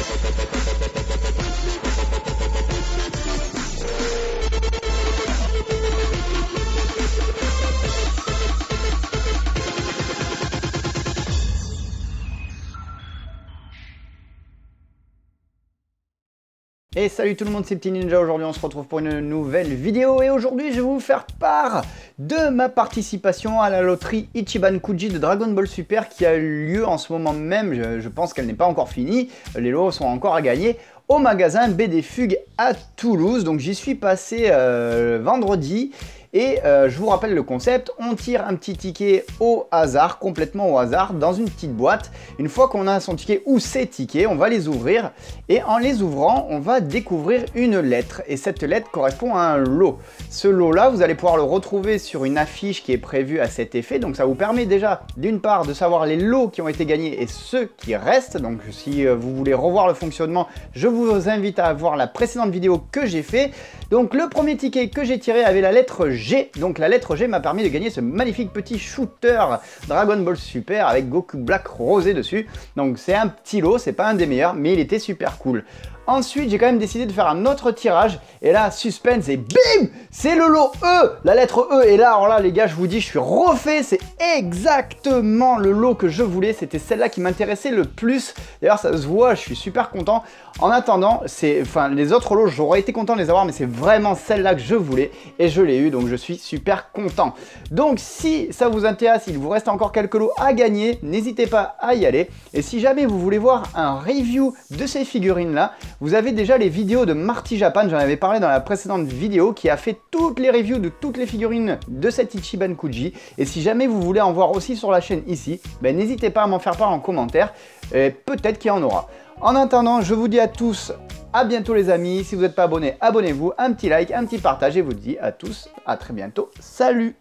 Et salut tout le monde, c'est Petit Ninja. Aujourd'hui on se retrouve pour une nouvelle vidéo et aujourd'hui je vais vous faire part de ma participation à la loterie Ichiban Kuji de Dragon Ball Super qui a lieu en ce moment même. Je pense qu'elle n'est pas encore finie, les lots sont encore à gagner au magasin BD Fugue à Toulouse. Donc j'y suis passé vendredi. Et je vous rappelle le concept, on tire un petit ticket au hasard, complètement au hasard, dans une petite boîte. Une fois qu'on a son ticket ou ses tickets, on va les ouvrir. Et en les ouvrant, on va découvrir une lettre. Et cette lettre correspond à un lot. Ce lot-là, vous allez pouvoir le retrouver sur une affiche qui est prévue à cet effet. Donc ça vous permet déjà, d'une part, de savoir les lots qui ont été gagnés et ceux qui restent. Donc si vous voulez revoir le fonctionnement, je vous invite à voir la précédente vidéo que j'ai fait. Donc le premier ticket que j'ai tiré avait la lettre G. Donc la lettre G m'a permis de gagner ce magnifique petit shooter Dragon Ball Super avec Goku Black rosé dessus. Donc c'est un petit lot, c'est pas un des meilleurs, mais il était super cool. Ensuite, j'ai quand même décidé de faire un autre tirage. Et là, suspense et bim, c'est le lot E, la lettre E. Et là, alors là, les gars, je vous dis, je suis refait. C'est exactement le lot que je voulais. C'était celle-là qui m'intéressait le plus. D'ailleurs, ça se voit, je suis super content. En attendant, les autres lots, j'aurais été content de les avoir, mais c'est vraiment celle-là que je voulais. Et je l'ai eu, donc je suis super content. Donc, si ça vous intéresse, il vous reste encore quelques lots à gagner. N'hésitez pas à y aller. Et si jamais vous voulez voir un review de ces figurines-là, vous avez déjà les vidéos de Marty Japan, j'en avais parlé dans la précédente vidéo, qui a fait toutes les reviews de toutes les figurines de cet Ichiban Kuji. Et si jamais vous voulez en voir aussi sur la chaîne ici, ben n'hésitez pas à m'en faire part en commentaire, et peut-être qu'il y en aura. En attendant, je vous dis à tous, à bientôt les amis. Si vous n'êtes pas abonné, abonnez-vous, un petit like, un petit partage, et je vous dis à tous, à très bientôt, salut!